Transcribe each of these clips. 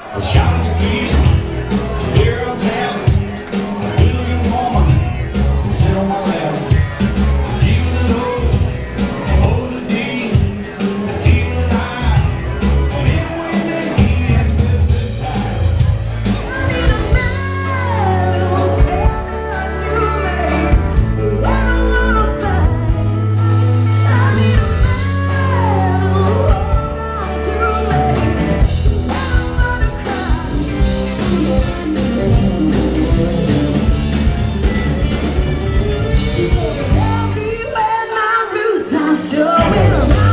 I shot tequila, here on tap. Good looking woman, sit on my lap. G with an O to D, T with an I, and it when they meet, that's best of time. I need a man who will stand up to me when I wanna fight. I need a man who will hold on to me when I wanna cry. Help me where my roots are showing.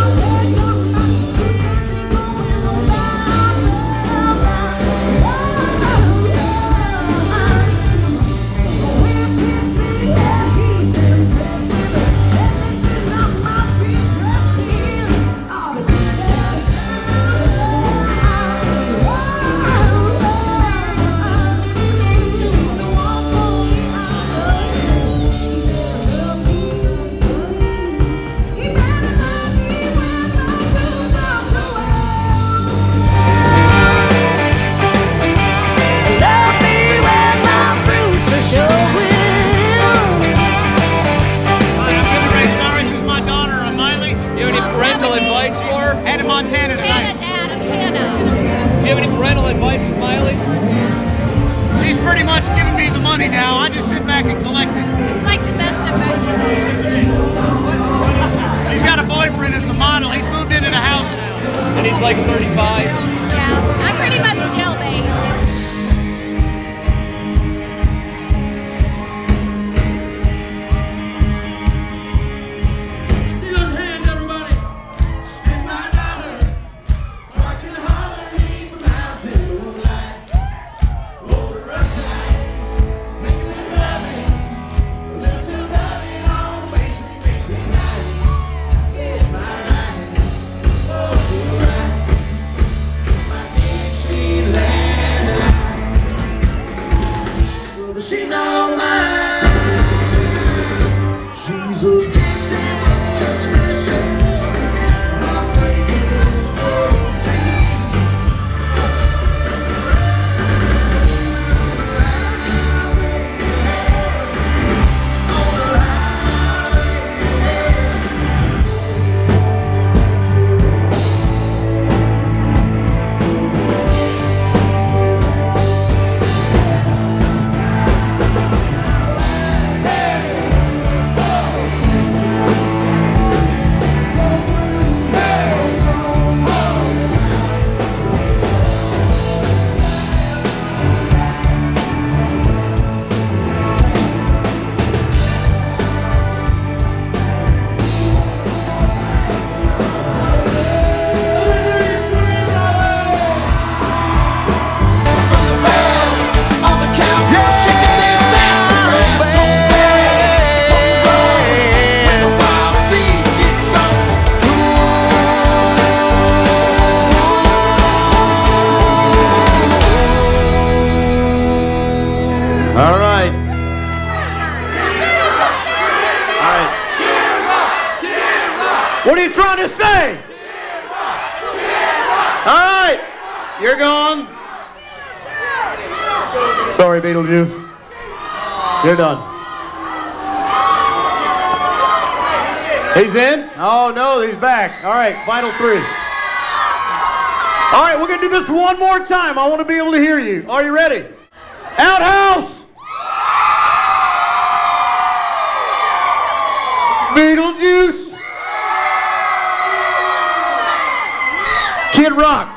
Montana tonight. Do you have any parental advice for Miley? She's pretty much giving me the money now. I just sit back and collect it. It's like the best of both worlds. She's got a boyfriend that's a model. He's moved into the house now. And he's like 35. Yeah, I'm pretty much jailbait. She's all mine. She's a dancing special, heartbreaking routine. All right. What are you trying to say? All right. You're gone. Sorry, Beetlejuice. You're done. He's in? Oh, no, he's back. All right, final three. All right, we're going to do this one more time. I want to be able to hear you. Are you ready? Outhouse! Beetlejuice! Kid Rock!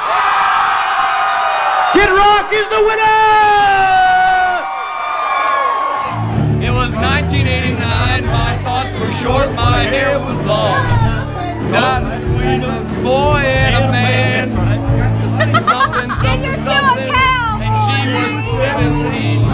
Kid Rock is the winner! It was 1989, my thoughts were short, my hair was long. Not between a boy and a man. Something, something, something. And she was 17.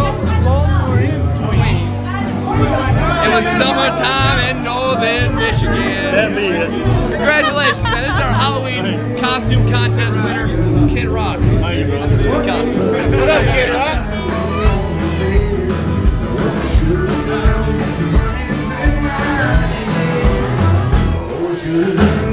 It was summertime in northern Michigan. Congratulations, man. This is our Halloween costume contest winner, Kid Rock. That's a sweet costume. What up, Kid Rock?